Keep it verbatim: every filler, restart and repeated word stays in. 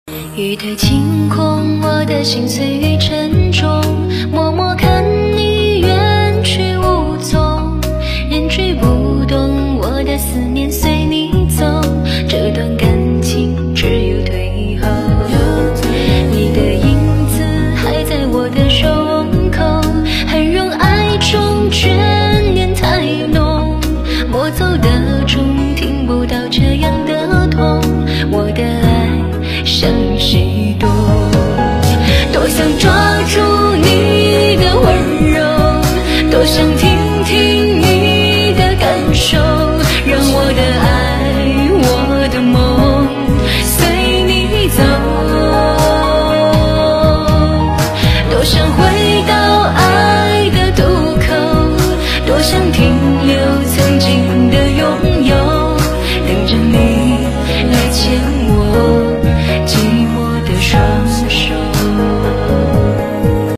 雨的晴空，我的心碎与沉重，默默看你远去无踪，人去不动，我的思念随你走，这段感情只有退后。你的影子还在我的胸口，很容爱中眷恋太浓，莫走的钟听不到这样的痛，我的爱像许多，多想抓住你的温柔，多想听听你的感受，让我的爱，我的梦随你走，多想回到爱的渡口，多想停留曾经的拥有，等着你来牵我寂寞的手。